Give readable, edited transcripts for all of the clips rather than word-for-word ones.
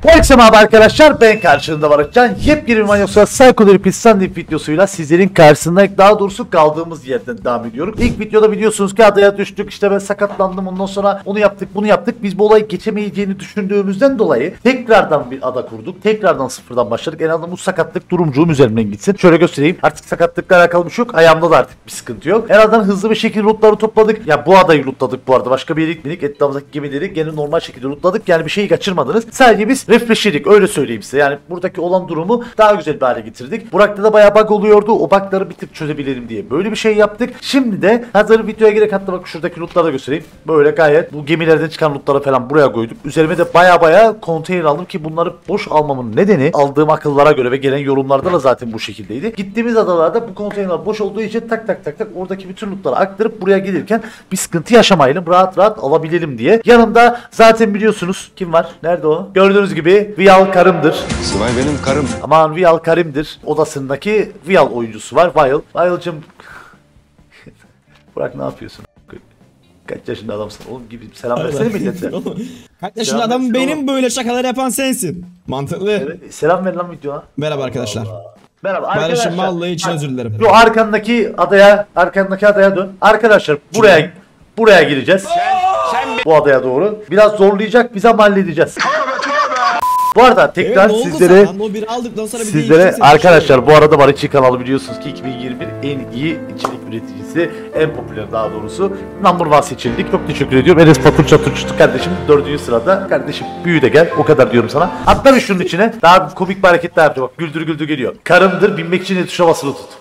Herkese merhaba arkadaşlar, ben karşınızda Barışcan. Yepyeni bir Manyaksa Psychology Pistandik videosuyla sizlerin karşısındayım. Daha doğrusu kaldığımız yerden devam ediyorum. İlk videoda biliyorsunuz ki adaya düştük, işte ben sakatlandım, ondan sonra onu yaptık bunu yaptık. Biz bu olayı geçemeyeceğini düşündüğümüzden dolayı tekrardan bir ada kurduk. Tekrardan sıfırdan başladık. En azından bu sakatlık durumcuğum üzerinden gitsin. Şöyle göstereyim, artık sakatlıkla alakalı bir şey yok. Ayağımda da artık bir sıkıntı yok. En azından hızlı bir şekilde lootları topladık. Ya bu adayı lootladık bu arada. Başka bir yere gitmedik. Etrafındaki gemileri gene normal şekilde lootladık. Yani bir şeyi kaçırmadınız. Sadece biz refreshledik, öyle söyleyeyim size. Yani buradaki olan durumu daha güzel bir hale getirdik. Burak'ta da bayağı bug oluyordu. O bug'ları bir tık çözebilirim diye böyle bir şey yaptık. Şimdi de hazır videoya gerek, hatta bak şuradaki lootları da göstereyim. Böyle gayet bu gemilerden çıkan lootları falan buraya koyduk. Üzerime de bayağı konteyner aldım ki bunları boş almamın nedeni aldığım akıllara göre ve gelen yorumlarda da zaten bu şekildeydi. Gittiğimiz adalarda bu konteyner boş olduğu için tak oradaki bütün lootları aktarıp buraya gelirken bir sıkıntı yaşamayalım. Rahat alabilelim diye. Yanımda zaten biliyorsunuz kim var? Nerede o? Gördüğünüz gibi Vial Karim'dir. Sıvay benim karım. Aman Vial Karim'dir. Odasındaki Vial oyuncusu var. Vial'cım. Burak ne yapıyorsun? Kaç yaşında adamsın? Oğlum gibi selam versene millete. Kaç yaşında adam benim, böyle şakalar yapan sensin. Mantıklı. Evet, selam ver lan videoya. Merhaba arkadaşlar. Merhaba arkadaşlar. Barış'ın vallahi için özür dilerim. Şu arkandaki adaya dön. Arkadaşlar buraya gireceğiz. Bu adaya doğru. Biraz zorlayacak, bize halledeceğiz. Bu arada tekrar sizlere arkadaşlar, bu arada Barışçı kanalı biliyorsunuz ki 2021 en iyi içerik üreticisi, en popüler daha doğrusu number one seçildik. Çok teşekkür ediyorum. Enes Patur Çatırçıtı kardeşim 4. sırada. Kardeşim büyü de gel, o kadar diyorum sana. Atla bir şunun içine, daha komik bir hareketler yapacak. Bak güldür geliyor. Karımdır, binmek için de tuşa basılı tut.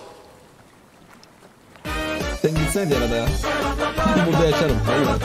Sen gitsene diğer adaya. Burada yaşarım.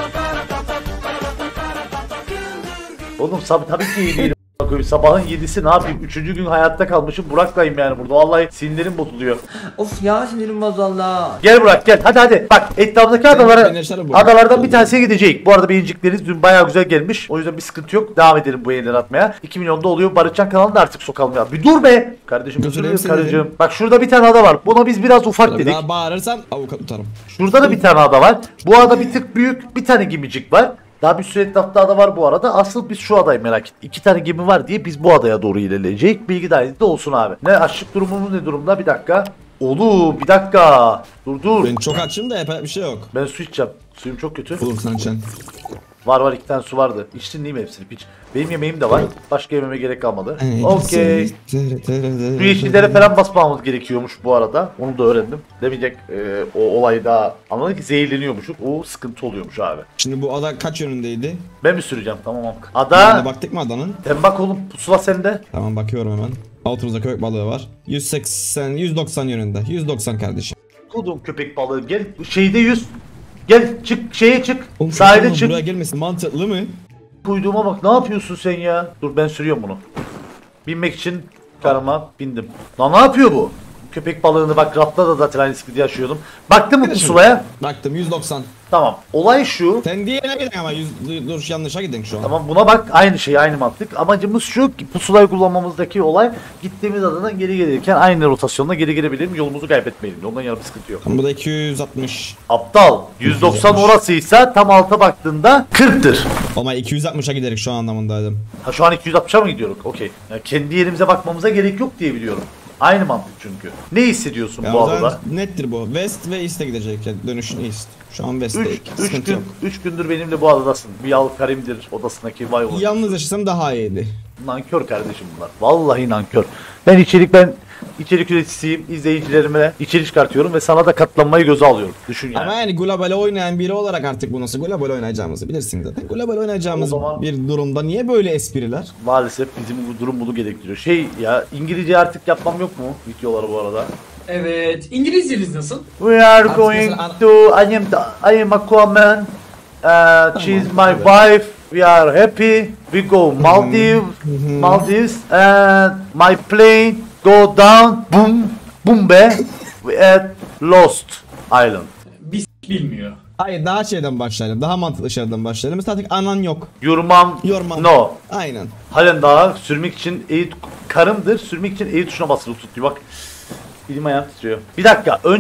Oğlum tabii ki iyi değilim. Sabahın 7'si ne yapayım? 3. gün hayatta kalmışım. Burak'layım yani burada. Vallahi sinirlerim bozuluyor. Of ya, sinirim bozuldu Allah. Gel Burak gel. Hadi. Bak etrafındaki adalardan bir tanesine gidecek. Bu arada beğenicikleriniz dün bayağı güzel gelmiş. O yüzden bir sıkıntı yok. Devam edelim bu yayınları atmaya. 2 milyonda oluyor. Barışcan kanalını da artık sokalım ya. Bir dur be. Kardeşim karıcığım. Bak şurada bir tane ada var. Buna biz biraz ufak dedik. Daha bağırırsan avukat tutarım. Şurada da bir tane ada var. Bu ada bir tık büyük. Bir tane gemicik var. Daha bir sürü etrafta ada var bu arada. Asıl biz şu adayı merak ettik. 2 tane gemi var diye biz bu adaya doğru ilerleyecek. Bilgi dahilinde olsun abi. Ne açlık durumumuz ne durumda? Bir dakika. Oğlum bir dakika. Dur. Ben çok açım da yapacak bir şey yok. Ben su içeceğim. Suyum çok kötü. Olur sen içen. Var 2 tane su vardı. İçtin değil mi hepsini piç? Benim yemeğim de var. Başka yememe gerek kalmadı. Okey. Su yeşillere falan basmamız gerekiyormuş bu arada. Onu da öğrendim. Demeyecek o olayı daha anladık ki zehirleniyormuşuk. O sıkıntı oluyormuş abi. Şimdi bu ada kaç yönündeydi? Ben mi süreceğim? Tamam. Ada. Yani baktık mı adanın? Sen bak oğlum, pusula sende. Tamam, bakıyorum hemen. Altımızda köpek balığı var. 190 yönünde. 190 kardeşim. Kodum köpek balığı gel. Şeyde 100. Gel çık şeye çık. Oğlum, sahile çık. Buraya gelmesin mantıklı mı? Uyduğuma bak, ne yapıyorsun sen ya? Dur ben sürüyorum bunu. Binmek için karıma bindim. Lan ne yapıyor bu? Köpek balığını bak, rafta da zaten aynı sıkıntı yaşıyordum. Baktın mı pusulaya? Baktım 190. Tamam. Olay şu. Sen diğerine gidin ama dur yanlışa gidin şu an. Tamam buna bak, aynı şey, aynı mantık. Amacımız şu ki pusulayı kullanmamızdaki olay, gittiğimiz adadan geri gelirken aynı rotasyonla geri gelebilirim, yolumuzu kaybetmeyelim. Ondan yana bir sıkıntı yok. Bu da 260. Aptal. 190 orasıysa tam alta baktığında 40'tır. Ama 260'a giderek şu an anlamındaydım. Ha şu an 260'a mı gidiyoruz? Okey. Yani kendi yerimize bakmamıza gerek yok diye biliyorum. Aynı mantık çünkü. Ne hissediyorsun ya bu adada? Nettir bu. West ve East'e gidecek. Yani dönüşün East. Şu an West'te. 3 gündür benimle bu adadasın. Vial Karim'dir odasındaki vay olur. Yalnız yaşasam daha iyiydi. Nankör kardeşim bunlar. Vallahi nankör. Ben içerik üreticisiyim. İzleyicilerime içerik çıkartıyorum ve sana da katlanmayı göze alıyorum. Düşün yani. Ama yani global oynayan biri olarak artık bu nasıl global oynayacağımızı bilirsin zaten. Global oynayacağımız bir durumda niye böyle espriler? Maalesef bizim bu durum bunu gerektiriyor. Ya İngilizce artık yapmam yok mu videoları bu arada? Evet, İngilizceniz nasıl? We are going to I am Aquaman. She's my wife. We are happy. We go Maldives and my plane go down. Boom be. We at Lost Island. Bilmiyor. Hayır, daha şeyden başlayalım. Daha mantıklı şeylerden başlayalım. Mesela artık anan yok. Your mom. No. Aynen. Halen daha sürmek için karımdır. Sürmek için eğit tuşuna basılı tutuyor. Bak. Elim ayağım titriyor. Bir dakika. Önce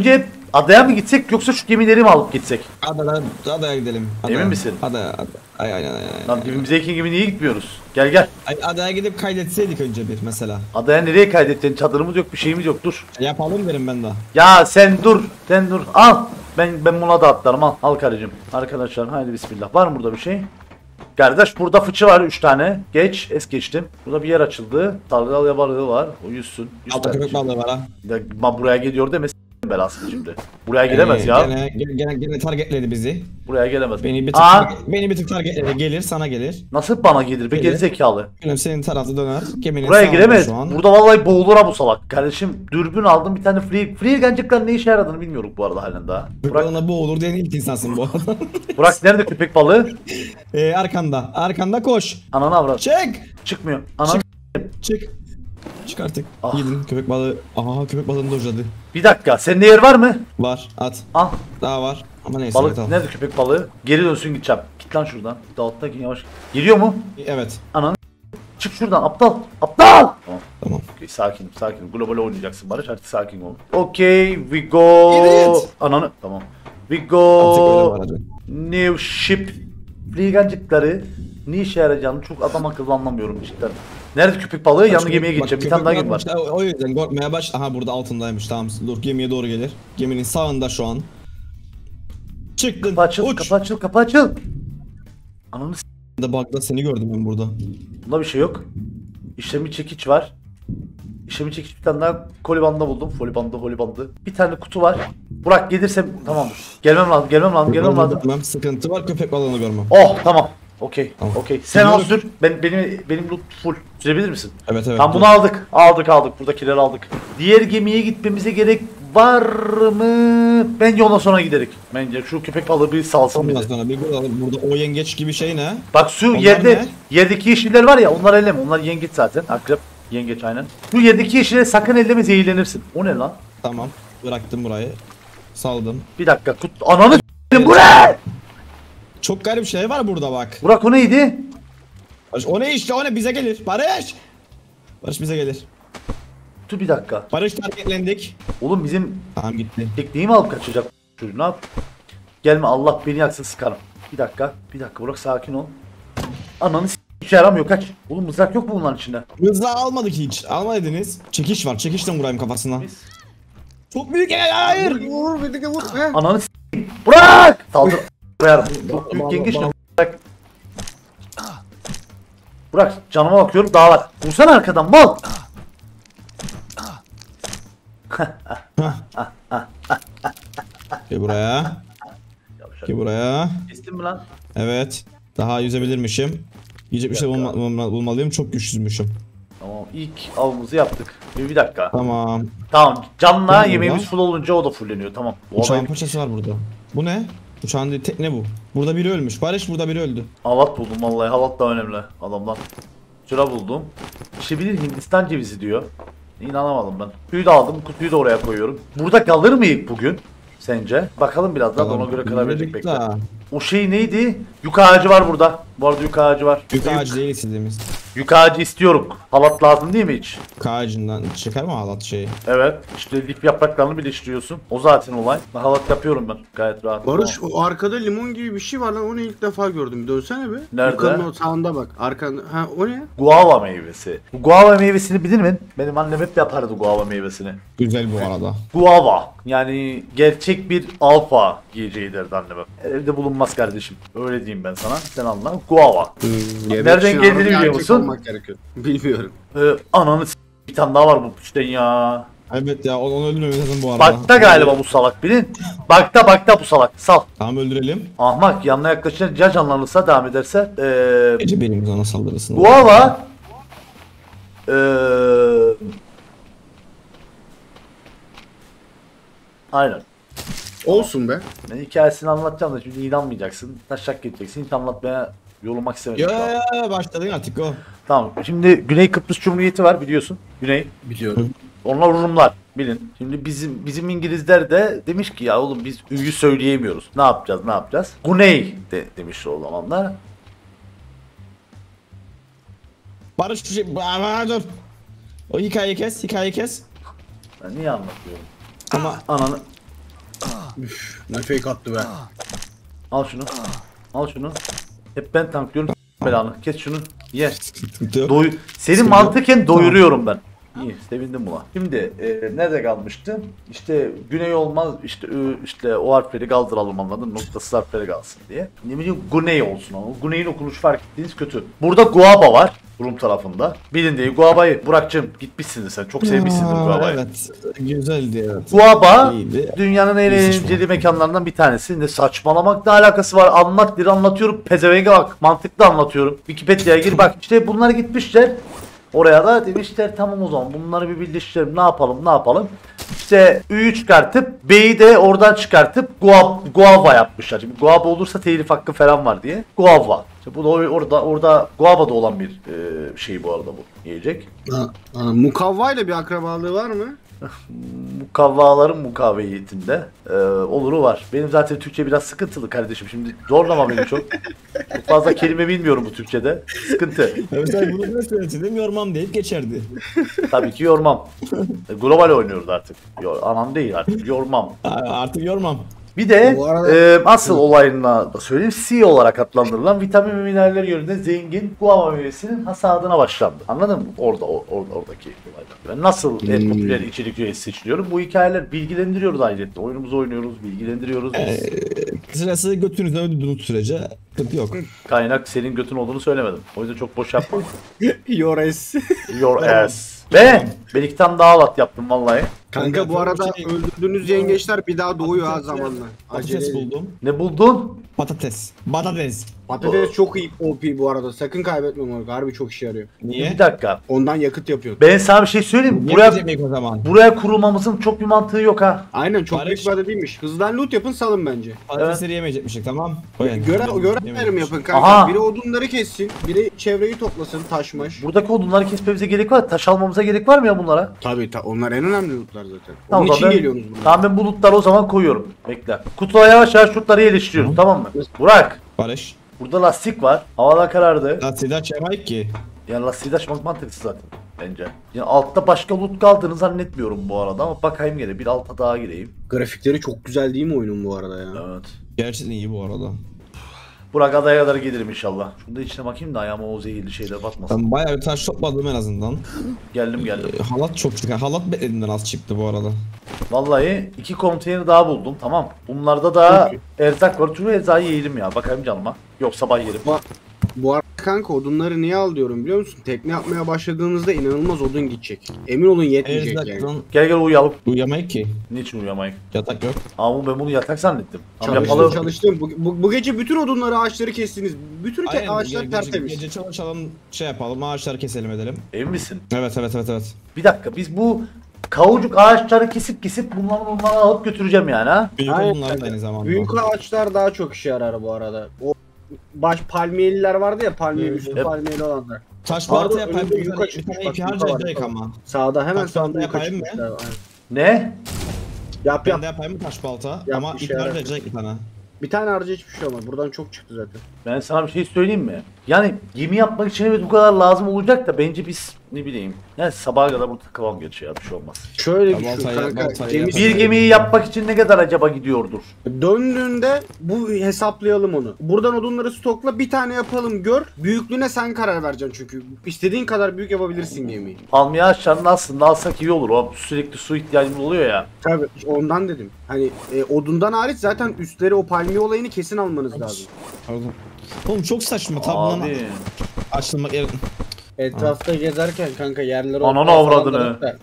Adaya mı gitsek yoksa şu gemileri mi alıp gitsek? Adaya gidelim. Emin misin? Adaya. Aynen. Lan dibimizdeki gibi niye gitmiyoruz? Gel. Adaya gidip kaydetseydik önce bir mesela. Adaya nereye kaydedeceksin? Çadırımız yok, bir şeyimiz yok. Dur. Yapalım derim ben de. Ya sen dur. Al. Ben buna da atlarım. Al karıcığım. Arkadaşlar haydi bismillah. Var mı burada bir şey? Kardeş burada fıçı var 3 tane. Es geçtim. Burada bir yer açıldı. Dalgalı balığı var. O yüzsün. Altta köpek balığı var ha. Buraya gidiyor deme belasını şimdi. Buraya giremez ya. Gene targetledi bizi. Buraya gelemez. Beni bir tık targetledi. Gelir sana gelir. Nasıl bana gelir be Gelir. gerizekalı. Benim senin tarafta döner. Geminin Buraya sağında giremez. şu an. Burada vallahi boğulur ha bu salak. Kardeşim dürbün aldım bir tane free gancıkların ne işe yaradığını bilmiyorum bu arada halen daha. Burak bu olur diyen ilk insansın bu arada. Burak nerede köpek balığı? Arkanda. Arkanda koş. Ananı avrat. Çek. Çıkmıyor. Ananı Çık. Çık artık. Ah. Yedin köpek balığı. Aha köpek balığını dojladı. Bir dakika. Senin yer var mı? Var. At. Al. Daha var. Ama neyse. Balık tamam. nerede köpek balığı? Geri dönsün gideceğim. Git lan şuradan. Dağıtta yavaş. Geliyor mu? Evet. Çık şuradan aptal. Aptal. Tamam. Okay, sakin. Global oynayacaksın Barış. Artık sakin ol. Okay, we go. Evet. Ananı. Tamam. We Artık öyle go. var hadi. New ship. Frigancıkları ne işe yarayacağını çok adam akıllı anlamıyorum cidden. Nerede köpek balığı? Yanlı gemiye geçeceğim. Bir tane daha gemi var. O yüzden korkmaya baş. Aha burada altındaymış. Tamam. Dur gemiye doğru gelir. Geminin sağında şu an. Çıktın. Kapı açıl, Uç. kapı açıl. Ananı Bug'da seni gördüm ben burada. bunda bir şey yok. İşlemi çekiç var. İşlemi çekiç bir tane daha kolibanda buldum. Holibandı. Bir tane kutu var. Burak gelirsem tamamdır. Gelmem lazım. Tamam. Sıkıntı var köpek balığını görmem. Oh tamam. Okey. Tamam. Okey. Sen al Gidiyorum. sür. Benim loot full. Sürebilir misin? Evet. Tamam bunu aldık. Aldık. Buradakileri aldık. Diğer gemiye gitmemize gerek var mı? Bence ondan sonra giderik. Bence şu köpek balığı bir salsın Ondan bizi. sonra bir burada o yengeç gibi şey ne? Bak şu Onlar yerde ne? yerdeki yeşiller var ya onlar elleme. Onlar yengeç zaten. Akrep. Yengeç aynen. Şu yerdeki yeşilleri sakın elleme zehirlenirsin. O ne lan? Tamam. Bıraktım burayı. Saldım. Bir dakika. Ananı s**tim bu ne? Çok garip şey var burada bak. Burak o neydi? Barış, o ne işte o ne bize gelir. Barış bize gelir. Dur bir dakika. Barış targetlendik. Oğlum bizim Tamam gitti. tekniği mi alıp kaçacak çocuk ne yap? Gelme Allah beni yaksın sıkarım. Bir dakika Burak sakin ol. Ananı hiç yaramıyor kaç. Oğlum mızrak yok mu bunların içinde? Hızla almadık hiç. Almadınız. Çekiş var. Çekişten vurayım kafasına. Biz. Çok büyük hayır. Vur bir de vur. Ananı Burak! Saldır. Koyarım. Çok büyük yengeç ne? Burak. Burak canıma bakıyorum daha var. Vursana arkadan mal. Gel buraya. Gel buraya. Kestin mi lan? Evet. Daha yüzebilirmişim. Yiyecek bir şey bulmalıyım. Çok güçsüzmüşüm. Tamam ilk avımızı yaptık. Bir dakika. Tamam. Tamam canla Ne yemeğimiz burada? full olunca o da fulleniyor tamam. Bu Uçağın olay parçası var burada. Bu ne? Uçağın değil, tekne bu. Burada biri ölmüş. Barış burada biri öldü. havat buldum vallahi havat da önemli adamdan. Sıra buldum. İşte bilir Hindistan cevizi diyor. İnanamadım ben. Kutuyu da aldım kutuyu da oraya koyuyorum. Burada kalır mıyız bugün? Sence? Bakalım birazdan ona göre karar verecek bekle. O şey neydi? Yük ağacı var burada. Bu arada yük ağacı var. Yük ağacı değil istediğimiz. Yük ağacı istiyorum. Halat lazım değil mi hiç? Yük ağacından çıkar mı halat şeyi? Evet. İşte lif yapraklarını birleştiriyorsun. O zaten olay. Halat yapıyorum ben. Gayet rahat. Barış Tamam. o arkada limon gibi bir şey var lan onu ilk defa gördüm. Dönsene bir. Nerede? Yukarının o sağında bak. Arkanda. Ha o ne? Guava meyvesi. Bu guava meyvesini bilir mi? Benim annem hep yapardı guava meyvesini. Güzel bu arada. Guava. Yani gerçek bir alfa yiyeceği derdi anneme. Evde bulunmaz kardeşim. Öyle diyeyim ben sana. Sen anla. Guava. Nereden için geldiğini erkek biliyor musun? olmak gerekiyor. Bilmiyorum. Ananı bir tane daha var bu pişten ya. Evet ya onu öldürmemiz lazım bu arada. Bakta galiba bu salak bilin. Bakta bu salak. Sal. Tamam öldürelim. Ahmak yanına yaklaşınca ya canlanırsa devam ederse. Gece benim ona saldırısın. Guava. Aynen. Olsun be. Ben hikayesini anlatacağım da şimdi inanmayacaksın. Taşak geçeceksin. Hiç anlatmaya yorulmak istemedim. şu an. Ya başladın artık o. Tamam. Şimdi Güney Kıbrıs Cumhuriyeti var biliyorsun. Güney. Biliyorum. Onlar Rumlar. Bilin. Şimdi bizim İngilizler de demiş ki ya oğlum biz üyü söyleyemiyoruz. Ne yapacağız? Güney demiş o zamanlar. Barış bir şey... Dur. O hikayeyi kes. Ben niye anlatıyorum? Ama Ananı. Üf, ne fake attı be. Al şunu. Al şunu. Hep ben tanklıyorum. Belanı. Kes şunu. Ye. Sıkıntı yok. Senin mantıken doyuruyorum ben. İyi, sevindim buna. Şimdi nerede kalmıştım? İşte güney olmaz, işte o harfleri kaldıralım, anladın? Noktasız harfleri kalsın diye. Ne bileyim, güney olsun ama. Güney'in okunuşu fark ettiğiniz kötü. Burada Guaba var. Rum tarafında. Bilin değil, Guaba'yı. Burak'cığım gitmişsindir sen. Çok sevmişsindir Guaba'yı. Evet. Güzeldi evet. Guaba İyiydi. dünyanın en İyi eğlenceli sıçma. mekanlarından bir tanesi. Ne saçmalamakla alakası var. Anlat bir anlatıyorum. Pezevenge bak. Mantıklı anlatıyorum. Wikipedia'ya gir bak. İşte bunlar gitmişler. Oraya da demişler tamam o zaman bunları bir birleştirelim. Ne yapalım? İşte Ü'yü çıkartıp B'yi de oradan çıkartıp Guava yapmışlar. Şimdi Guava olursa telif hakkı falan var diye. Guava. İşte bu da orada Guava'da olan bir şey bu arada bu. Yiyecek. Mukavva ile bir akrabalığı var mı? Mukavvaların mukavviyetinde oluru var. Benim zaten Türkçe biraz sıkıntılı kardeşim. Şimdi zorlama beni çok. Çok fazla kelime bilmiyorum bu Türkçede. Sıkıntı. Evet sen bunu ne söyledin? Yormam deyip geçerdi. Tabii ki yormam. Global oynuyoruz artık. Anam değil artık. Yormam. Artık yormam. Bir de Bu arada- asıl olayına da söyleyeyim, C olarak adlandırılan vitamin ve mineraller yönünde zengin guava meyvesinin hasadına başlandı. Anladın mı? Oradaki olaylar. Ben nasıl en popüler içerik üyesi seçiliyorum? Bu hikayeler bilgilendiriyoruz ayrıca. Oyunumuzu oynuyoruz, bilgilendiriyoruz. Sırası götünüzden öldürdüğünüz sürece sıkıntı yok. Kaynak senin götün olduğunu söylemedim. O yüzden çok boş yapma. Yores. Your ass. Ve ben 2 tane daha lat yaptım vallahi. Kanka bu arada Şey- öldürdüğünüz yengeçler bir daha doğuyor ha zamanla. Patates Acele. buldum. Ne buldun? Patates. Patates çok iyi OP bu arada. Sakın kaybetme moruk. Harbi çok işe yarıyor. Niye? Bir dakika. Ondan yakıt yapıyorsun. Ben sana bir şey söyleyeyim mi? Yemeyecek o zaman. Buraya kurulmamızın çok bir mantığı yok ha. Aynen çok Barış- büyük bir ada değilmiş. Hızdan loot yapın salın bence. Patatesleri yemeyecekmişik tamam. Görev yapın kanka. Aha. Biri odunları kessin. Biri çevreyi toplasın taşmaş. Buradaki odunları kesmemize gerek var. Taş almamıza gerek var mı ya bunlara? Tabii onlar en önemli lootlar zaten. Tamam, Onun için ben- geliyorsunuz buraya. Tamam ben bu lootları o zaman koyuyorum. Bekle. Kutuya yavaş yavaş lootları yerleştiriyoruz, tamam mı? Burak. Barış. Burada lastik var. Havada karardı. Lastiği açamayız ki. Yani lastiği de açmak mantıksız zaten bence. Yani altta başka loot kaldığını zannetmiyorum bu arada ama bakayım gene bir alta daha gireyim. Grafikleri çok güzel değil mi oyunun bu arada ya? Evet. Gerçekten iyi bu arada. Burak adaya kadar gelirim inşallah. Şunu da içine bakayım da ayağıma o zehirli şeyler batmasın. Ben bayağı bir taş topladım en azından. Geldim. Halat çok çıktı. Halat beklediğimden az çıktı bu arada. Vallahi 2 konteyner daha buldum, tamam. Bunlarda da erzak var. Tüm erzağı yiyelim ya. Bakayım canıma. Yok sabah yerim. Bu arada kanka odunları niye al diyorum biliyor musun? Tekne yapmaya başladığınızda inanılmaz odun gidecek. Emin olun yetmeyecek yani. Erzaktan Gel uyuyalım. uyuyamayız ki. Niçin uyuyamayın? Yatak yok. Ama ben bunu yatak zannettim. Tamam, Çalıştım çalıştım. Bu gece bütün odunları ağaçları kestiniz. Bütün ağaçlar tertemiz. Gece çalışalım şey yapalım ağaçları keselim edelim. Emin misin? Evet. Bir dakika, biz bu kavucuk ağaçları kesip bunları alıp götüreceğim yani ha. Büyük Aynen. odunlar da aynı zamanda. Büyük ağaçlar daha çok işe yarar bu arada. O baş palmiyeliler vardı ya palmiye üstü Hep- palmiyeli olanlar. Taş Pardon, balta yapayım. önünde Bir yuka tane çıkmış, iki bak, yuka harca var, direkt yuka. ama. Sağda hemen Taş balta sağda yuka yapayım mı? çıkmışlar. Aynen. Ne? Yap Ben yap. de yapayım mı taş balta? Yap, Ama işe iki yarar. harca direkt bir tane. Bir tane harca hiçbir şey olmaz. Buradan çok çıktı zaten. Ben sana bir şey söyleyeyim mi? Yani gemi yapmak için evet bu kadar lazım olacak da bence biz ne bileyim. Yani sabaha kadar burada takılalım gerçi ya, bir şey olmaz. Şöyle Ya, düşün baltayı- kanka. baltayı Gemi yap. Bir gemiyi yapmak için ne kadar acaba gidiyordur? döndüğünde bu hesaplayalım onu. Buradan odunları stokla bir tane yapalım gör. Büyüklüğüne sen karar vereceksin çünkü. İstediğin kadar büyük yapabilirsin gemiyi. Palmiye ağaçlarını aslında alsak iyi olur. O sürekli su ihtiyacımız oluyor ya. Tabii ondan dedim. Hani odundan hariç zaten üstleri o palmiye olayını kesin almanız lazım. Pardon. Oğlum çok saçma tablonun Abi. açılmak Etrafta gezerken kanka yerlere Ananı otlar falan avradını. da-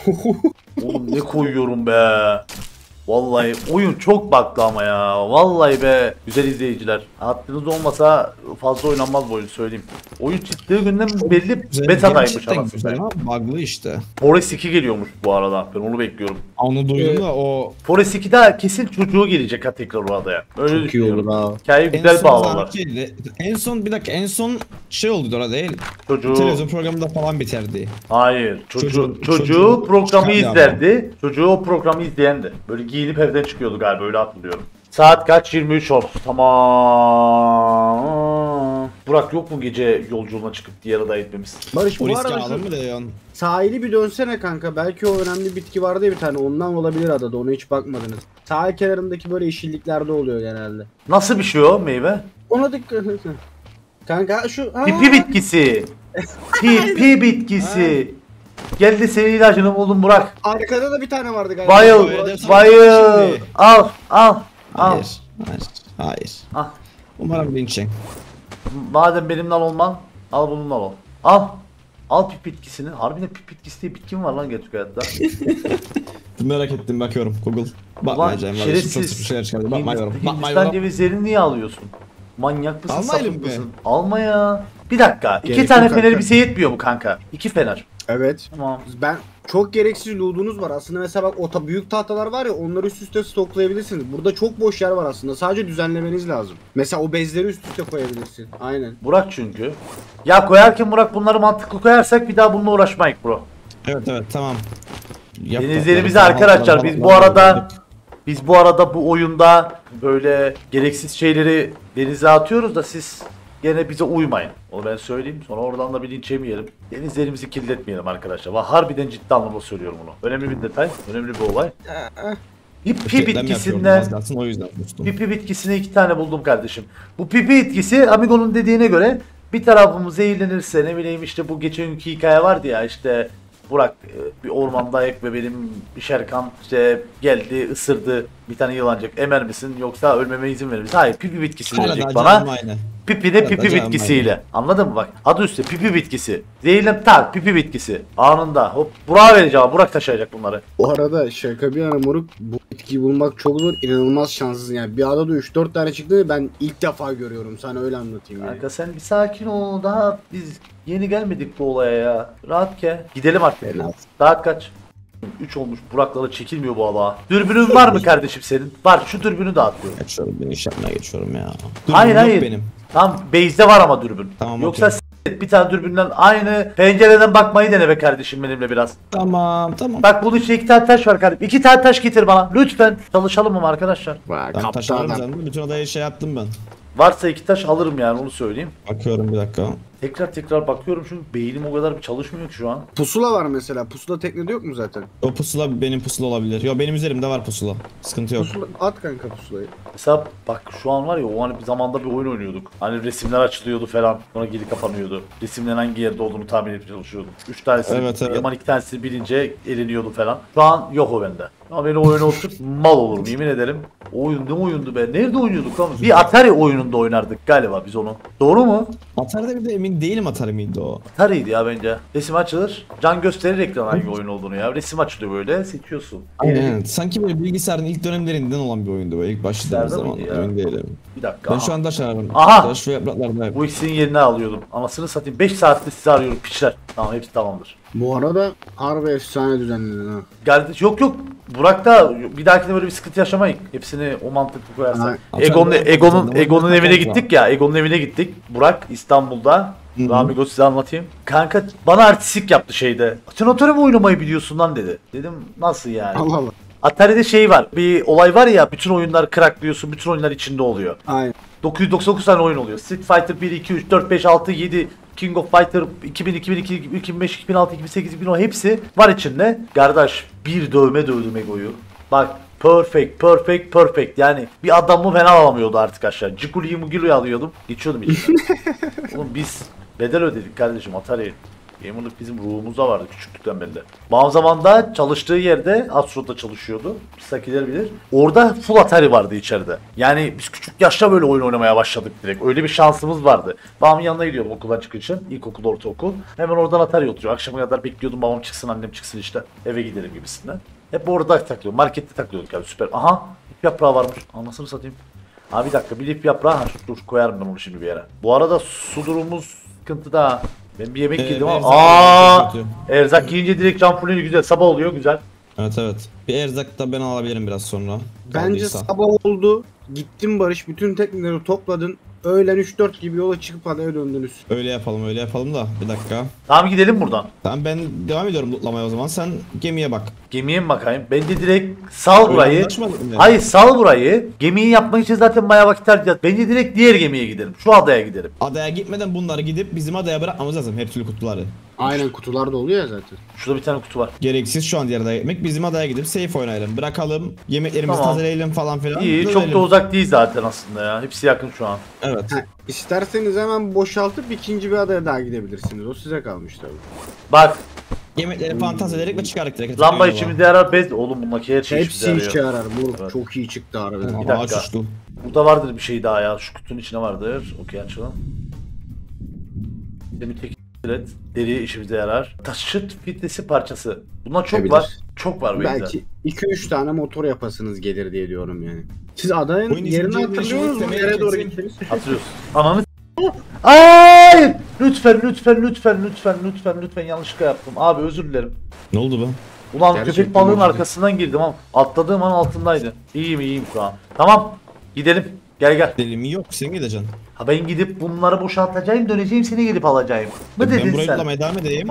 Oğlum ne koyuyorum be. Vallahi oyun çok baklı ama ya. Vallahi be. Güzel izleyiciler. Hattınız olmasa fazla oynanmaz bu oyun, söyleyeyim. Oyun çıktığı günden belli betadaymış Gerçekten anasını güzel satayım. ama bug'lı işte. Forest 2 geliyormuş bu arada. Ben onu bekliyorum. Onu duydum da o Forest 2'de kesin çocuğu gelecek ha tekrar o adaya. Öyle Çok iyi düşünüyorum. olur ha. Hikayeyi en güzel son bağlarlar. zaten- en son bir dakika en son şey oldu orada değil. Çocuğu. Televizyon programında falan biterdi. Hayır. Çocuğu Programı çıkardı izlerdi. Çocuğu o programı izleyendi. Böyle giyinip evden çıkıyordu galiba, öyle hatırlıyorum. Saat kaç? 23 oldu. Tamam. Burak yok mu gece yolculuğuna çıkıp diğer adaya gitmemiz? Barış O bu riski arada aldın şu mı diyorsun? sahili bir dönsene kanka. Belki o önemli bitki vardı ya bir tane. Ondan olabilir adada. Ona hiç bakmadınız. Sahil kenarındaki böyle yeşilliklerde oluyor genelde. Nasıl bir şey o meyve? Ona dikkat et. Kanka şu... Pipi bitkisi. Pipi bitkisi. Geldi senin ilacını buldum Burak. Arkada da bir tane vardı galiba. Bayıl, Bayıl. bayıl. Şimdi. Al, al, al. Hayır. Hayır. Hayır. Ah. Umarım linç yen. Madem benimden olman, al bununla ol. Al. Al pip bitkisini. Harbiden pip bitkisi diye bitki mi var lan gerçek hayatta? Merak ettim bakıyorum Google. Ulan Bakmayacağım. Çok şerefsiz. sıkı şeyler çıkardı. Bakmıyorum. Hindistan Bakmıyorum. cevizlerini niye alıyorsun? Manyak mısın, Almayalım sapık be. mısın? Alma ya. Bir dakika. İki Gerek tane yok fener kanka. bize yetmiyor mu kanka? İki fener. Evet. Tamam. Ben çok gereksiz loot'unuz var. Aslında mesela bak büyük tahtalar var ya onları üst üste stoklayabilirsiniz. Burada çok boş yer var aslında. Sadece düzenlemeniz lazım. Mesela o bezleri üst üste koyabilirsin. Aynen. Burak çünkü. Ya koyarken Burak bunları mantıklı koyarsak bir daha bununla uğraşmayız bro. Evet tamam. Denizlerimizi arkadaşlar biz bu arada bu oyunda böyle gereksiz şeyleri denize atıyoruz da siz gene bize uymayın. Onu ben söyleyeyim. Sonra oradan da bir linç yemeyelim. Denizlerimizi kirletmeyelim arkadaşlar. Harbiden ciddi anlamda söylüyorum bunu. Önemli bir detay, önemli bir olay. Pipi bitkisinden O yüzden dostum. pipi bitkisini 2 tane buldum kardeşim. Bu pipi bitkisi Amigo'nun dediğine göre bir tarafımız zehirlenirse ne bileyim işte bu geçen günkü hikaye vardı ya işte Burak bir ormandayık ve benim bir Şerkan işte geldi ısırdı bir tane yılancak emer misin yoksa ölmeme izin verir misin? Hayır pipi bitkisini Hala verecek da bana. canım aynı. Pipi de pipi canım bitkisiyle. Anladın mı bak? Adı üstte pipi bitkisi. Zehirlen tak pipi bitkisi. Anında hop Burak'a vereceğim. Burak taşıyacak bunları. Bu arada şaka bir yana moruk bu bitkiyi bulmak çok zor. İnanılmaz şanssız yani. Bir adada 3-4 tane çıktı ben ilk defa görüyorum. Sana öyle anlatayım yani. Kanka sen bir sakin ol. Daha biz yeni gelmedik bu olaya ya. Rahat ke. Gidelim artık. Saat kaç? 3 olmuş. Burak'la çekilmiyor bu hava. Dürbünün var mı kardeşim senin? Var. Şu dürbünü dağıtıyorum. Geçiyorum ben iş yapmaya geçiyorum ya. Hayır Yok hayır. benim. Tam base'de var ama dürbün. Tamam, Yoksa okey. bir tane dürbünden aynı pencereden bakmayı dene be kardeşim benimle biraz. Tamam. Bak bunun içinde 2 tane taş var kardeşim. 2 tane taş getir bana. Lütfen. Çalışalım mı arkadaşlar? Bak Ben taş alırım kaptan. sandım. Bütün odaya şey yaptım ben. Varsa 2 taş alırım yani onu söyleyeyim. Bakıyorum bir dakika. Tekrar bakıyorum çünkü beynim o kadar bir çalışmıyor ki şu an. Pusula var mesela. Pusula teknede yok mu zaten? O pusula benim pusula olabilir. Yo benim üzerimde var pusula. Sıkıntı yok. Pusula at kanka pusulayı. Mesela bak şu an var ya o hani bir zamanda bir oyun oynuyorduk. Hani resimler açılıyordu falan sonra geri kapanıyordu. Resimlerin hangi yerde olduğunu tahmin etmeye çalışıyordum. 3 tanesi Evet. Yaman 2 tanesi bilince eleniyordu falan. Şu an yok o bende. Ama beni oyuna oturup mal olurum yemin ederim. O oyun ne oyundu be? Nerede oynuyorduk lan? Bir Atari oyununda oynardık galiba biz onu. Doğru mu? Atari'de bir de emin değilim Atari miydi o? Atari'ydi ya bence. Resim açılır. Can gösterir ekran hangi oyun olduğunu ya. Resim açılıyor böyle seçiyorsun. Aynen. Sanki böyle bilgisayarın ilk dönemlerinden olan bir oyundu böyle ilk başladığımız Nerede zaman. miydi ya? Emin değilim. Bir dakika. Ben aha. şu anda ararım. Aha! Taş ve yapraklarda. Bu ikisinin yerine alıyordum. Anasını satayım. 5 saatte sizi arıyorum piçler. Tamam hepsi tamamdır. Bu arada harbi efsane düzenledin ha. Kardeş yok. Burak'ta bir dahakine böyle bir sıkıntı yaşamayın. Hepsini o mantıklı koyarsak. Ha, Egon'un evine var. gittik ya. Egon'un evine gittik. Burak İstanbul'da. Hı hı. Ramigo size anlatayım. Kanka bana artistik yaptı şeyde. Sen Atari mi oynamayı biliyorsun lan dedi. Dedim nasıl yani? Allah Allah. Atari'de şey var. Bir olay var ya bütün oyunlar crackliyorsun. Bütün oyunlar içinde oluyor. Aynen. 999 tane oyun oluyor. Street Fighter 1, 2, 3, 4, 5, 6, 7, King of Fighter 2000, 2002, 2005, 2006, 2008, 2010 hepsi var içinde. Kardeş bir dövme dövdüm Ego'yu. Bak perfect yani bir adamı fena alamıyordu artık aşağı. Cikuli'yi Mugilu'yu alıyordum. Geçiyordum içinden. Oğlum biz bedel ödedik kardeşim Atari. Gamer'lık bizim ruhumuzda vardı küçüklükten beri de. Bazı zamanda çalıştığı yerde Astro'da çalışıyordu. Sakiler bilir. Orada full Atari vardı içeride. Yani biz küçük yaşta böyle oyun oynamaya başladık direkt. Öyle bir şansımız vardı. Babamın yanına gidiyordum okuldan çıkınca. İlkokul, ortaokul. Hemen oradan Atari oturuyor. Akşama kadar bekliyordum babam çıksın, annem çıksın işte. Eve gidelim gibisinden. Hep orada takılıyordum. Markette takılıyorduk abi süper. Aha ip yaprağı varmış. Anasını satayım. Abi bir dakika bir ip yaprağı. Ha dur koyarım ben onu şimdi bir yere. Bu arada su durumumuz sıkıntıda. Ben bir yemek yedim ama erzak yiyince direkt can fulleni güzel. Sabah oluyor güzel. Evet. Bir erzak da ben alabilirim biraz sonra. Bence Kaldıysa. sabah oldu. Gittin Barış bütün tekneleri topladın. öğlen 3-4 gibi yola çıkıp adaya döndünüz. Öyle yapalım da bir dakika. Tamam gidelim buradan. Tamam ben devam ediyorum lootlamaya o zaman. Sen gemiye bak. Gemiye mi bakayım? Bence direkt sal burayı. anlaşmadık mı? Hayır sal burayı. Gemiyi yapmak için zaten bayağı vakit harcayacağız. Bence direkt diğer gemiye gidelim. Şu adaya gidelim. Adaya gitmeden bunları gidip bizim adaya bırakmamız lazım. Her türlü kutuları. Aynen kutularda oluyor ya zaten. Şurada bir tane kutu var. Gereksiz şu an diğer adaya gitmek. Bizim adaya gidip safe oynayalım. Bırakalım. Yemeklerimizi Tamam. tazeleyelim falan filan. İyi, çok Dönelim. da uzak değil zaten aslında ya. Hepsi yakın şu an. Evet. İsterseniz hemen boşaltıp ikinci bir adaya daha gidebilirsiniz. O size kalmış tabii. Bak, Yemekleri fantaz ederek ve çıkardık direkt. lamba Yola. içimizde yarar bez. Oğlum bundaki her şey Hepsi işimize işe yarıyor. yarar moruk. Evet. Çok iyi çıktı harbiden. Bir Aa, dakika. suçlu. Burada vardır bir şey daha ya. Şu kutunun içine vardır. Okey açalım. Demir tek et. Deri işimize yarar. Taşıt filtresi parçası. Bunlar çok Olabilir. var. Çok var benzer. Belki 2-3 tane motor yapasınız gelir diye diyorum yani. Siz adayın Oyun yerini ikinci hatırlıyor musunuz? temel Nereye doğru kesin. gittiniz? Hatırlıyorsun. Ananı Ay! Lütfen yanlışlıkla yaptım. Abi özür dilerim. Ne oldu be? Ulan Gerçekten köpek balığın özür dilerim. arkasından girdim ama atladığım an altındaydı. İyiyim şu an. Tamam. Gidelim. Gel. Delimi yok. Sen gideceksin. Ha ben gidip bunları boşaltacağım, döneceğim, seni gelip alacağım. Ne Ben dedin burayı sen? lootlamaya devam edeyim.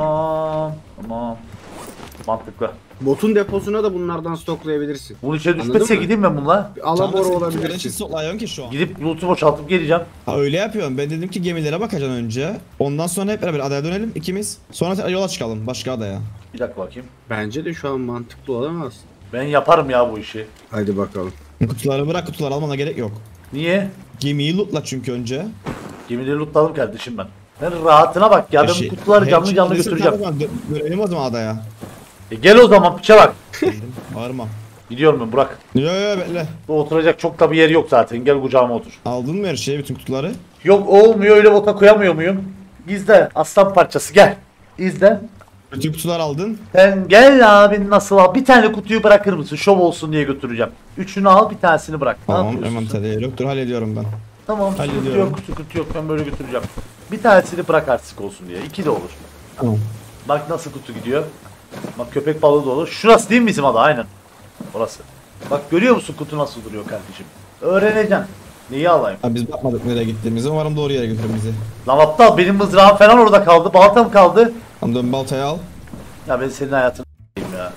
Tamam. Mantıklı. Botun deposuna da bunlardan stoklayabilirsin. Bunun içine Anladın düşmezse mı? gideyim ben bununla. Alabora Kardeşim olabilirsin. stoklayamıyorum ki şu an. Gidip loot'u boşaltıp geleceğim. Ha, öyle yapıyorum. Ben dedim ki gemilere bakacaksın önce. Ondan sonra hep beraber adaya dönelim ikimiz. Sonra yola çıkalım başka adaya. Bir dakika bakayım. Bence de şu an mantıklı olamaz. Ben yaparım ya bu işi. Hadi bakalım. Kutuları bırak, kutuları almana gerek yok. Niye? Gemiyi lootla çünkü önce. Gemileri lootladım kardeşim ben. Sen rahatına bak ya, ben bu kutuları her canlı şey canlı alırsa götüreceğim. tamam, dönelim o zaman adaya. Gel o zaman piçe bak. Geldim. Bağırma. Gidiyorum ben Burak. Yo bekle. Bu oturacak çok da bir yer yok zaten. Gel kucağıma otur. Aldın mı her şeyi, bütün kutuları? Yok olmuyor, öyle bota koyamıyor muyum? İzle aslan parçası, gel. İzle. Bütün kutuları aldın. Sen gel abi, nasıl al? Bir tane kutuyu bırakır mısın? Şov olsun diye götüreceğim. Üçünü al, bir tanesini bırak. Ne Tamam yapıyorsun hemen sen? tadı yok. Dur hallediyorum ben. Tamam, sıkıntı Hallediyorum. yok, sıkıntı yok. Ben böyle götüreceğim. Bir tanesini bırak artık olsun diye. İki de olur. Tamam. Bak nasıl kutu gidiyor. Bak köpek balığı da olur. Şurası değil mi bizim ada? Aynen. Orası. Bak görüyor musun kutu nasıl duruyor kardeşim? Öğreneceğim. Neyi alayım? Ha, biz bakmadık nereye gittiğimizi. Umarım doğru yere götürür bizi. Lan aptal, benim mızrağım falan orada kaldı. Baltam kaldı. Tamam dön baltayı al. Ya ben senin hayatını s**eyim ya.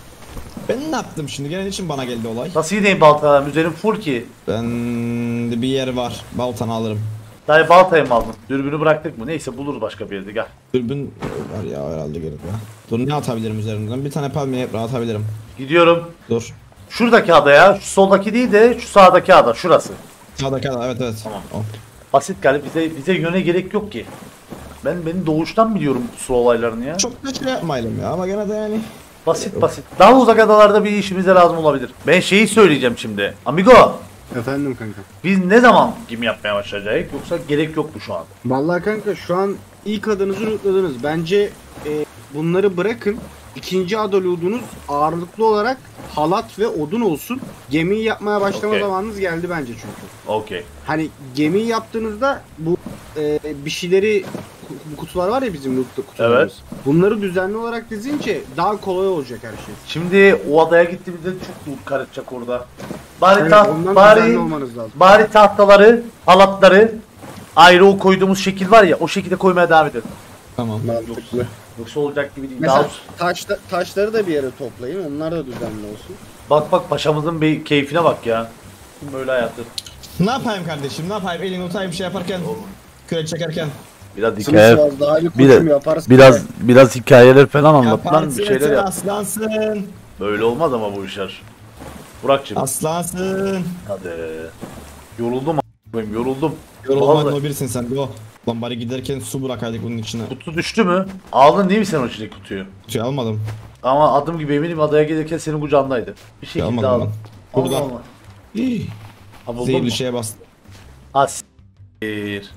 Ben ne yaptım şimdi? Gene için bana geldi olay. Nasıl gideyim baltalarım? Üzerim full ki. Ben de bir yer var. Baltanı alırım. Dayı baltayı mı aldın? Dürbünü bıraktık mı? Neyse buluruz başka bir yerde, gel. Dürbün var ya herhalde gerek ya. Dur ne atabilirim üzerinden? Bir tane palmiye yaprağı atabilirim. Gidiyorum. Dur. Şuradaki adaya, şu soldaki değil de şu sağdaki ada, şurası. Sağdaki adam evet. Tamam. O. Basit galiba, bize yöne gerek yok ki. Ben doğuştan biliyorum su olaylarını ya. Çok da şey yapmayalım ya ama gene de yani. Basit. Daha uzak adalarda bir işimize lazım olabilir. Ben şeyi söyleyeceğim şimdi. Amigo, Efendim kanka. biz ne zaman gemi yapmaya başlayacağız? Yoksa gerek yok mu şu an? Vallahi kanka şu an ilk adınızı lootladınız. Bence bunları bırakın. İkinci ada loot'unuz ağırlıklı olarak halat ve odun olsun. Gemiyi yapmaya başlama Okey. zamanınız geldi bence çünkü. Okey. Hani gemiyi yaptığınızda bu bir şeyleri bu kutular var ya bizim loot kutularımız. Bunları düzenli olarak dizince daha kolay olacak her şey. Şimdi o adaya gittiğimizde çok loot karışacak orada. Bari, Evet, taht- ondan düzenli olmanız lazım. bari tahtaları, halatları ayrı o koyduğumuz şekil var ya, o şekilde koymaya devam edelim. Tamam. Mantıklı. Yoksa olacak gibi değil. Mesela Daha... taşları da bir yere toplayın. Onlar da düzenli olsun. Bak paşamızın bir keyfine bak ya. Böyle hayatı. Ne yapayım kardeşim? Ne yapayım? Elini tutayım bir şey yaparken. Kürek çekerken. Biraz Sınırsız daha bir koçum yaparsın. biraz hikayeler falan anlat lan, Yaparsın bir şeyler sen yap. aslansın. Böyle olmaz ama bu işler. Burak'cığım Aslansın. hadi. Yoruldum a**ayım, yoruldum. Yorulmadın Vallahi. o birisin sen. Go. Lan bari giderken su bırakaydık bunun içine. Kutu düştü mü? Aldın değil mi sen o içindeki kutuyu? Kutuyu almadım. Ama adım gibi eminim adaya gelirken senin kucağındaydı. Bir şekilde almadım aldım. ben. Burada. Allah Allah. Hii. Ha buldun mu? Zehirli şeye bastım. Ha s***ir.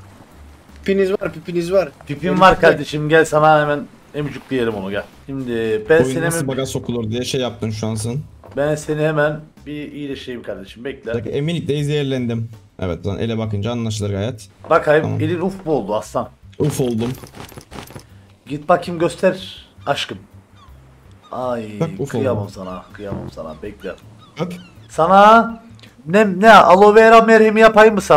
Pipiniz var. Pipim var kardeşim, gel sana hemen emcükleyelim onu, gel. Şimdi ben Oyun seni nasıl hemen, baga sokulur diye şey yaptın şu ansın. ben seni hemen bir iyileşeyim kardeşim, bekle. Eminlikle zehirlendim. Evet lan ele bakınca anlaşılır gayet. Bakayım Tamam. elin uf mu oldu aslan? Uf oldum. Git bakayım göster aşkım. Ay Bak, uf kıyamam oldu. sana bekle. Bak. Sana ne aloe vera merhemi yapayım mı sana?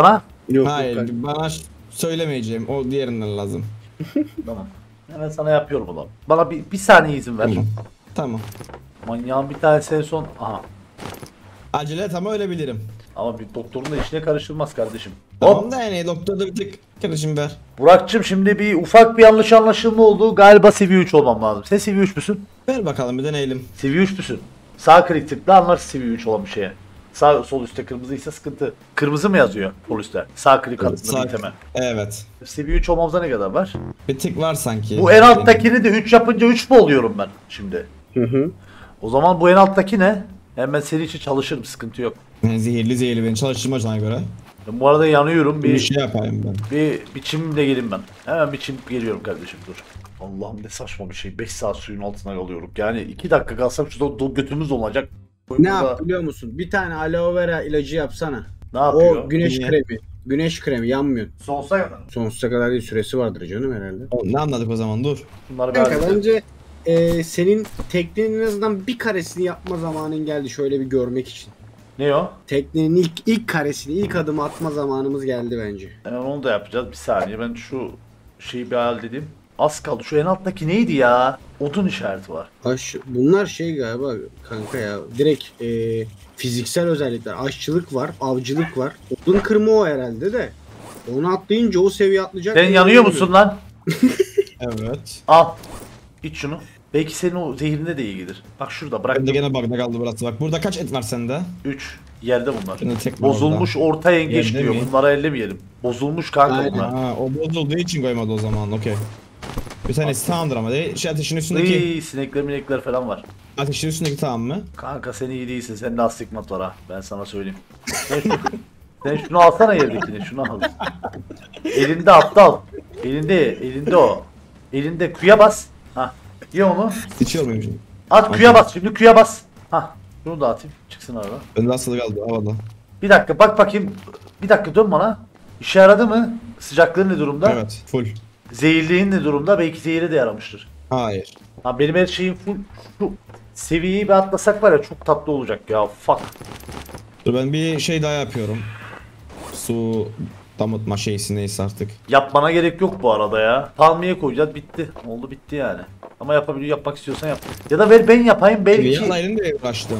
Yok, Hayır yok. bana söylemeyeceğim. O diğerinden lazım. Tamam. Hemen sana yapıyorum ulan. Bana bir saniye izin ver. Tamam. Tamam. Manyağın bir tanesi en son. Aha. Acele et ama ölebilirim. Ama bir doktorun da işine karışılmaz kardeşim. Hop. Tamam da yani doktorda bir tık kardeşim ver. Burak'cığım şimdi bir ufak bir yanlış anlaşılma oldu. Galiba seviye 3 olmam lazım. Sen seviye 3 müsün? Ver bakalım bir deneyelim. Seviye 3 müsün? Sağ klik tıkla anlarsın seviye 3 olan bir şeye. Sağ sol üstte kırmızıysa sıkıntı. Kırmızı mı yazıyor sol üstte? Sağ klik altında Sağ- bir iteme. Evet. Seviye 3 olmamıza ne kadar var? Bir tık var sanki. Bu en alttakini de 3 yapınca 3 mü oluyorum ben şimdi? Hı. O zaman bu en alttaki ne? Hemen seri için çalışırım, sıkıntı yok. Zehirli beni çalıştırmacana göre. Ben bu arada yanıyorum, Bir bir şey yapayım ben. biçimle gelin ben. Hemen biçim geliyorum kardeşim, dur. Allah'ım ne saçma bir şey. 5 saat suyun altına kalıyoruz. Yani 2 dakika kalsam şurada götümüz olacak. Ne Burada- yap biliyor musun? Bir tane aloe vera ilacı yapsana. Ne yapıyor? O güneş Niye? kremi. Güneş kremi yanmıyor. Sonsuza kadar. Sonsuza kadar değil, süresi vardır canım herhalde. Ne anladık o zaman dur. Bunları bir Kanka halledelim. bence senin teknenin en azından bir karesini yapma zamanın geldi şöyle bir görmek için. Ne o? Teknenin ilk karesini, ilk adımı atma zamanımız geldi bence. Hemen onu da yapacağız. Bir saniye, ben şu şeyi bir halledeyim. Az kaldı. Şu en alttaki neydi ya? Odun işareti var. Bunlar şey galiba kanka ya. Direkt fiziksel özellikler. Aşçılık var, avcılık var. Odun kırma o herhalde de. Onu atlayınca o seviye atlayacak. Sen yanıyor musun lan? Evet. Al. İç şunu. Belki senin o zehirine de iyi gelir. Bak şurada bırak. Bende gene bug'da kaldı burası bak. Burada kaç et var sende? 3. Yerde bunlar. Şimdi tek var Bozulmuş orta yengeç Yerde diyor. mi? Bunlara ellemeyelim. Bozulmuş kanka Aynen. bunlar. Ha, o bozulduğu için koymadı o zaman. Okey. Bir tanesi tamamdır ama değil. Şey ateşin üstündeki. İyi, sinekler minekler falan var. Ateşin üstündeki tamam mı? Kanka sen iyi değilsin. Sende astigmat var ha. Ben sana söyleyeyim. Sen şunu alsana yerdekini. Şunu al. Elinde aptal. Elinde o. Elinde Q'ya bas. Ha. Ye onu. İçiyor muyum şimdi? At Q'ya bas. Şimdi Q'ya bas. Ha. Şunu da atayım. Çıksın arada. Önde asılı kaldı havada. Bir dakika bak bakayım. Bir dakika dön bana. İşe yaradı mı? Sıcaklığın ne durumda? Evet full. Zehirliğin ne durumda? Belki zehire de yaramıştır. Hayır. Ha benim her şeyim full. Şu seviyeyi bir atlasak var ya, çok tatlı olacak ya. Fuck. Dur ben bir şey daha yapıyorum. Su damıtma şeysi neyse artık. Yapmana gerek yok bu arada ya. Palmiye koyacağız, bitti. Oldu bitti yani. Ama yapmak istiyorsan yap. Ya da ver ben yapayım belki. Yan ayrını da uğraştın.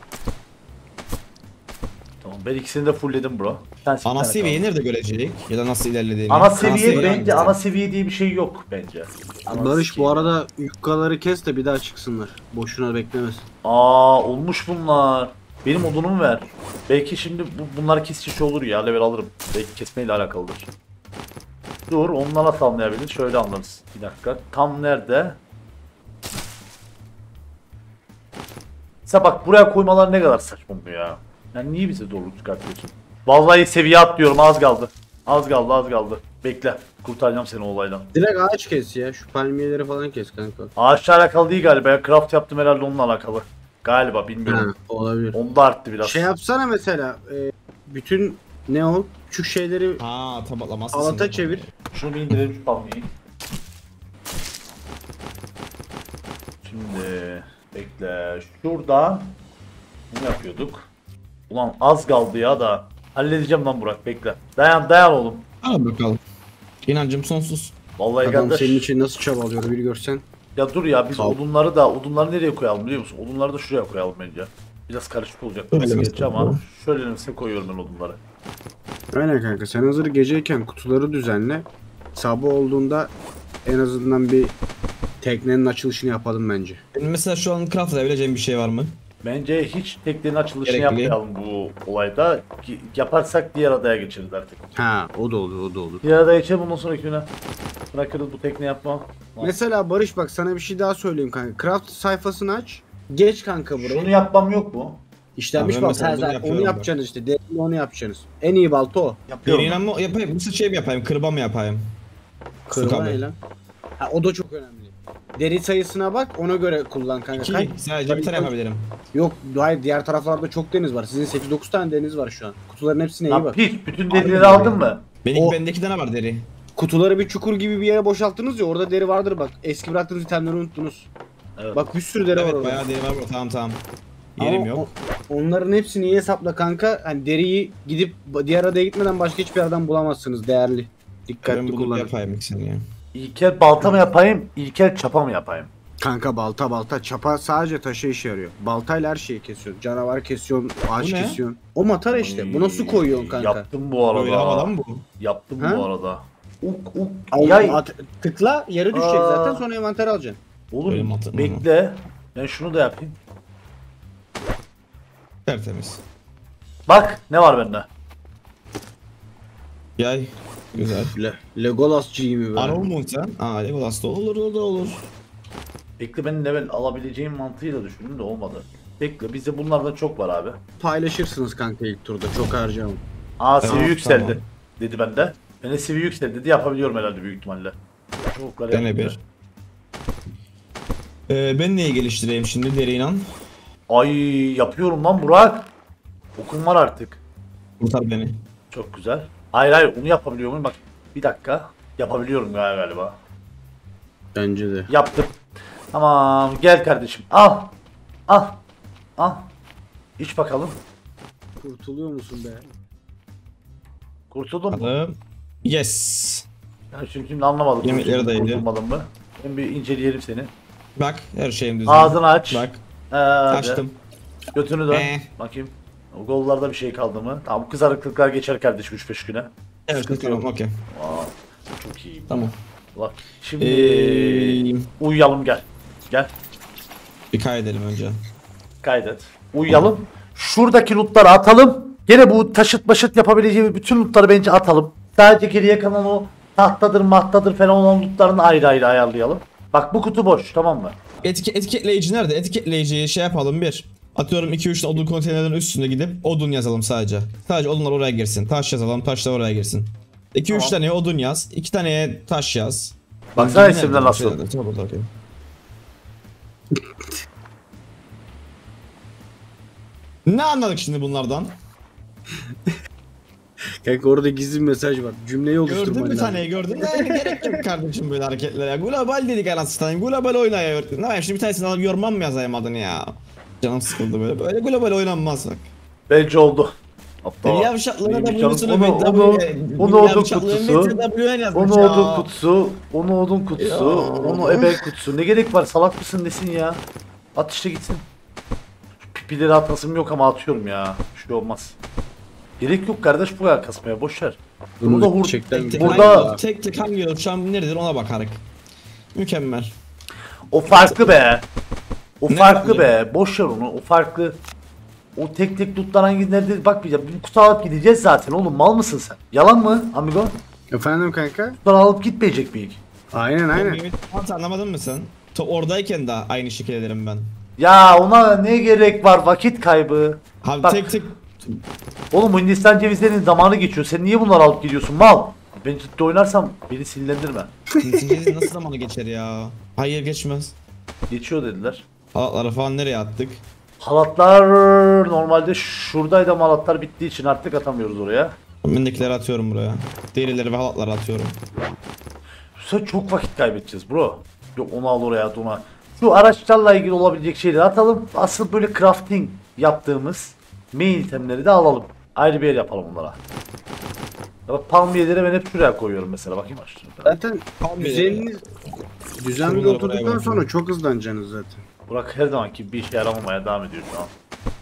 Tamam, ben ikisini de fullledim bro. Ana seviyeyi nerede görecek? Ya da nasıl ilerlediğini? Ana seviye seviye bence hangisi? ana seviye diye bir şey yok bence. Ana Barış seviye. bu arada yukkaları kes de bir daha çıksınlar. Boşuna beklemesin. Aa olmuş bunlar. Benim odunumu ver. Belki şimdi bunlar kesici olur ya, level alırım. Belki kesmeyle alakalıdır. Dur, onunla nasıl anlayabilir? Şöyle anlarız. Bir dakika. Tam nerede? Mesela bak buraya koymalar ne kadar saçma bu ya. Yani niye bize doğru çıkartıyorsun? Vallahi seviye atlıyorum, az kaldı. Az kaldı. Bekle. Kurtaracağım seni o olaydan. Direkt ağaç kes ya. Şu palmiyeleri falan kes kanka. Ağaçla alakalı değil galiba ya. Craft yaptım herhalde, onunla alakalı. Galiba bilmiyorum. Ha, olabilir. Onda arttı biraz. Şey yapsana mesela bütün ne o küçük şeyleri Ha tabaklamazsın. alata çevir. Şunu bir indirelim şu palmiyeyi. Şimdi bekle. Şuradan bunu yapıyorduk. Ulan az kaldı ya da. Halledeceğim lan Burak, bekle. Dayan oğlum. Al bakalım. İnancım sonsuz. Vallahi Adam kardeş. senin için nasıl çabalıyor bir görsen. Ya dur ya, biz Sağ ol. odunları nereye koyalım biliyor musun? Odunları da şuraya koyalım bence. Biraz karışık olacak Öyle burası mi? gerçi ama şöyle önüne koyuyorum ben odunları. Aynen kanka, sen hazır geceyken kutuları düzenle. Sabah olduğunda en azından bir teknenin açılışını yapalım bence. Benim mesela şu an craft edebileceğim bir şey var mı? Bence hiç teknenin açılışını Gerekli. yapmayalım bu olayda. Yaparsak diğer adaya geçeriz artık. Ha, o da olur, o da olur. Diğer adaya geçelim, ondan sonraki güne bırakırız bu tekne yapma. Mesela Barış bak, sana bir şey daha söyleyeyim kanka. Craft sayfasını aç. Geç kanka buraya. Şunu yapmam yok mu? İşlenmiş Abi bak, mesela her bunu zaman onu yapıyorum ben. yapacaksınız işte. Derinle onu yapacaksınız. En iyi balta o. Yapıyorum. Yerine mi yapayım? Bu şey mi yapayım? Kırba mı yapayım? Kırma kabı. ne lan? Ha, o da çok önemli. Deri sayısına bak, ona göre kullan kanka. İki. Sadece bir tane yapabilirim. Yok, hayır, diğer taraflarda çok deniz var. Sizin 8-9 tane deniz var şu an. Kutuların hepsine iyi Lan bak. piç, bütün derileri aldın mı? Benim O- bendeki ne var deri? Kutuları bir çukur gibi bir yere boşalttınız ya, orada deri vardır bak. Eski bıraktığınız itemleri unuttunuz. Evet. Bak bir sürü deri var Evet orada. bayağı deri var burada. Tamam. Yerim Ama yok. onların hepsini iyi hesapla kanka. Hani deriyi gidip diğer adaya gitmeden başka hiçbir yerden bulamazsınız değerli. Ben Dikkatli bulup kullanın. yapayım ikisini ya. İlkel balta mı yapayım, ilkel çapa mı yapayım? Kanka balta. Çapa sadece taşa işe yarıyor. Baltayla her şeyi kesiyorsun. Canavar kesiyorsun, ağaç Bu ne? kesiyorsun. O matara işte. Buna su koyuyorsun kanka. Yaptım bu arada. Böyle havadan mı bu? Yaptım Ha? bu arada. Uk. Al, Yay. tıkla yere düşecek Aa. zaten sonra envanter alacaksın. Oğlum Böyle matı- bekle. Ben şunu da yapayım. Tertemiz. Bak ne var bende. Yay. Güzel. Legolasçıyım mı Arol böyle? mu sen? Aa Legolas da olur, o da olur. Bekle ben level alabileceğim mantığıyla düşündüm de olmadı. Bekle bizde bunlardan çok var abi. Paylaşırsınız kanka ilk turda. Çok harcamam. Aa Tamam, seviye yükseldi. tamam. Dedi bende. Ben de seviye yükseldi dedi yapabiliyorum herhalde büyük ihtimalle. Çubukları Dene yaptı. bir. Ben neyi geliştireyim şimdi deri inan? Ay yapıyorum lan Burak. Okum var artık. Kurtar beni. Çok güzel. Hayır onu yapabiliyor muyum? Bak bir dakika. Yapabiliyorum galiba. Bence de. Yaptım. Tamam gel kardeşim. Al. Al. Al. İç bakalım. Kurtuluyor musun be? Kurtuldun mu? Alım. Yes. Yani şimdi anlamadım. Yemekleri de yedi. Kurtulmadın mı? Ben bir inceleyelim seni. Bak her şeyim düzgün. Ağzını aç. Bak. Hadi. Açtım. Götünü dön. Bakayım. O gollarda bir şey kaldı mı? Tamam bu kızarıklıklar geçer kardeşim 3-5 güne. Evet Sıkıntı yok. tamam okey. Aa, çok iyi. Tamam. Bak şimdi Ee, uyuyalım gel. Gel bir kaydedelim önce. kaydet. Uyuyalım. Şuradaki lootları atalım. Gene bu taşıt başıt yapabileceğimiz bütün lootları bence atalım. Sadece geriye kalan o tahtadır mahtadır falan olan lootlarını ayrı ayrı ayarlayalım. Bak bu kutu boş tamam mı? Etiketleyici nerede? Etiketleyiciyi şey yapalım bir. Atıyorum 2-3 tane odun konteynerlerin üstünde gidip odun yazalım sadece. Sadece odunlar oraya girsin. Taş yazalım, taşlar oraya girsin. 2-3 Tamam. tane odun yaz, 2 tane taş yaz. Baksana Nerede? isimler nasıl? Şeylerde, tamam, okey. Ne anladık şimdi bunlardan? Kanka orada gizli bir mesaj var. Cümleyi oluşturman Gördün bir lazım. taneyi gördün. Yani gerek yok kardeşim böyle hareketlere. Global dedik anasını. Global oynaya öğrettin. Ne yapayım şimdi bir tanesini alıp yormam mı yazayım adını ya? Canım sıkıldı böyle. Böyle global oynanmaz bak. Bence oldu. Hatta Yavşaklara da Neymiş canım? bunun Onu odun kutusu. Onu odun kutusu. kutusu. Onu odun kutusu. Ya. Onu ebe kutusu. Ne gerek var? Salak mısın nesin ya? At işte gitsin. Şu pipileri atasım yok ama atıyorum ya. Bir şey olmaz. Gerek yok kardeş bu kadar kasmaya boş ver. Bunu da gerçekten burada Tek tek hangi yol şu an neredir ona bakarız. Mükemmel. o farklı be. O Ne farklı farklı? be. Boş ver onu. O farklı. O tek tek lootlar hangi nerede bakmayacağım. Bir kutu alıp gideceğiz zaten oğlum. Mal mısın sen? Yalan mı amigo? Efendim kanka? Kutuları alıp gitmeyecek miyiz? Aynen. Mehmet, anlamadın mı sen? Oradayken de aynı şekil ederim ben. Ya ona ne gerek var? Vakit kaybı. Abi Bak. tek tek Oğlum bu Hindistan cevizlerinin zamanı geçiyor. Sen niye bunları alıp gidiyorsun mal? Ben ciddi oynarsam beni sinirlendirme. Hintlice'nin nasıl zamanı geçer ya? Hayır geçmez. Geçiyor dediler. Halatları falan nereye attık? Halatlar normalde şuradaydı ama halatlar bittiği için artık atamıyoruz oraya. Bendekileri atıyorum buraya. Derileri ve halatları atıyorum. Sen çok vakit kaybedeceğiz bro. Yok onu al oraya at ona. Şu araçlarla ilgili olabilecek şeyleri atalım. Asıl böyle crafting yaptığımız main itemleri de alalım. Ayrı bir yer yapalım onlara. Ya bak palmiyeleri ben hep şuraya koyuyorum mesela. Bakayım aşağıya. Zaten Tam bir düzenli düzenli Bunları oturduktan buraya sonra çok hızlanacaksınız zaten. Burak her zamanki bir işe yaramamaya devam ediyor şu an.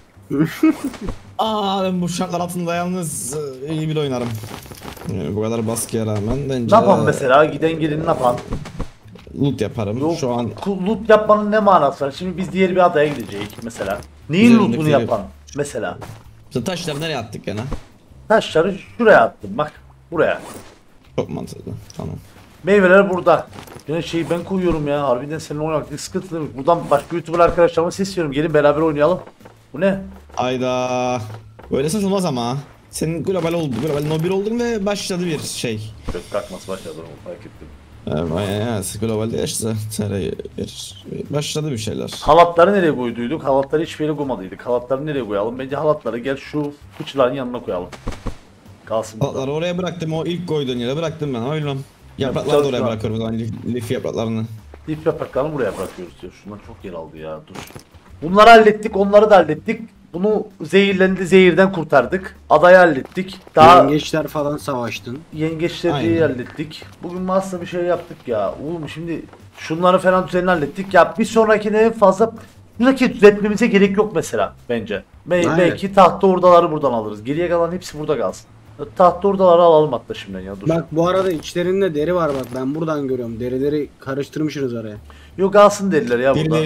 Ben bu şartlar altında yalnız iyi bir oynarım. Bu kadar baskıya rağmen bence Ne yapan mesela? Giden gelin ne yapan? loot yaparım. Yok, Şu an loot yapmanın ne manası var? Şimdi biz diğer bir adaya gideceğiz mesela. Neyin Üzerindeki lootunu yapan? Mesela. işte taşları nereye attık gene? Taşları şuraya attım bak. Buraya. Çok mantıklı. Tamam. Meyveler burada. Yine şeyi ben koyuyorum ya. Harbiden seninle oynamak sıkıntılı. Buradan başka YouTuber arkadaşlarıma sesliyorum. Gelin beraber oynayalım. Bu ne? Ayda. Böyle saç olmaz ama. Senin global oldu. Global no 1 oldun ve başladı bir şey. Gök kalkması başladı onu fark ettim. Evet, globalde işte başladı bir şeyler. Halatları nereye koyduyduk? Halatları hiçbir yere koymadıydık. Halatları nereye koyalım? Bence halatları gel şu fıçıların yanına koyalım. Kalsın burada. Halatları oraya bıraktım, o ilk koyduğun yere bıraktım ben, öyle. Yaprakları da oraya bırakıyorum o zaman, lif yapraklarını. Lif yapraklarını buraya bırakıyoruz diyor. Şundan çok yer aldı ya. Dur. Bunları hallettik, onları da hallettik. Bunu zehirlendi, zehirden kurtardık. Adayı hallettik. Daha Yengeçler falan savaştın. yengeçleri Aynen. hallettik. Bugün aslında bir şey yaptık ya. Oğlum şimdi şunları falan düzenini hallettik. Ya bir sonrakine fazla buradaki düzeltmemize gerek yok mesela bence. Aynen. Belki tahta ordaları buradan alırız. Geriye kalan hepsi burada kalsın. Tahta ordaları alalım hatta şimdiden ya. Dur. Bak bu arada içlerinde deri var bak ben buradan görüyorum. Derileri karıştırmışsınız araya. Yok kalsın dediler ya burada.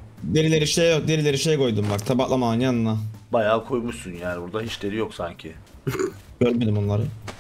Derileri şey koydum bak tabaklamanın yanına. Bayağı koymuşsun yani burada hiç deri yok sanki. Görmedim onları.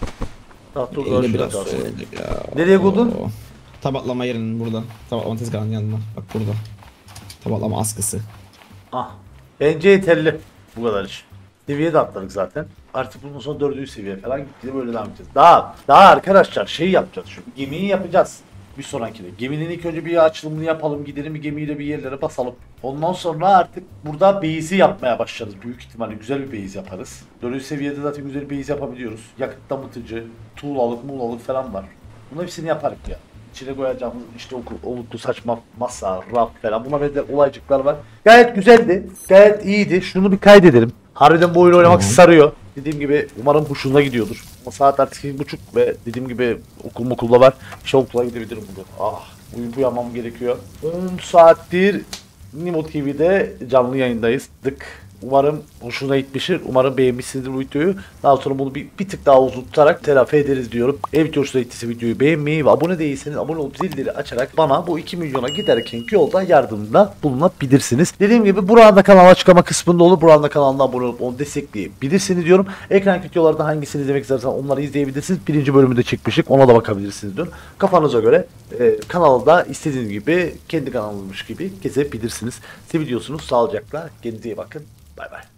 Tahta Elimde ordaları biraz kalsın. söyledik ya. Nereye koydun? Oo. Tabaklama yerinin burada. Tabaklama tezgahının yanına. Bak burada. Tabaklama askısı. Ah. Bence yeterli. Bu kadar iş. Seviye de atladık zaten. Artık bundan sonra 4. seviye falan gittiğinde böyle devam edeceğiz. Daha arkadaşlar şey yapacağız şu. Gemiyi yapacağız. Bir sonrakine. Geminin ilk önce bir açılımını yapalım. Gidelim bir gemiyle bir yerlere basalım. Ondan sonra artık burada base'i yapmaya başlarız. Büyük ihtimalle güzel bir base yaparız. 4. seviyede zaten güzel bir base yapabiliyoruz. Yakıt damıtıcı, tuğlalık, muğlalık falan var. Bunların hepsini yaparız ya. İçine koyacağımız işte oluklu saçma masa, raf falan buna benzer olaycıklar var. Gayet güzeldi. Gayet iyiydi. Şunu bir kaydedelim. Harbiden bu oyunu oynamak sarıyor. Dediğim gibi umarım hoşuna gidiyordur. Ama saat artık 8:30 ve dediğim gibi okulda var. İşte okula gidebilirim bugün. Ah bu yapmam gerekiyor. 10 saattir Nimo TV'de canlı yayındayız. Umarım hoşuna gitmiştir. Umarım beğenmişsinizdir bu videoyu. Daha sonra bunu bir tık daha uzun tutarak telafi ederiz diyorum. Eğer hoşuna gittiyse videoyu beğenmeyi ve abone değilseniz abone olup zilleri açarak bana bu 2 milyona giderkenki yolda yardımda bulunabilirsiniz. Dediğim gibi burada kanal açıklama kısmında olur. Burada kanalına abone olup onu destekleyebilirsiniz diyorum. Ekran videolarda hangisini izlemek istersen onları izleyebilirsiniz. Birinci bölümü de çekmiştik. Ona da bakabilirsiniz diyorum. Kafanıza göre kanalda istediğiniz gibi kendi kanalınızmış gibi gezebilirsiniz. Seviyorsunuz. Sağlıcakla. Kendinize iyi bakın. Bay bay.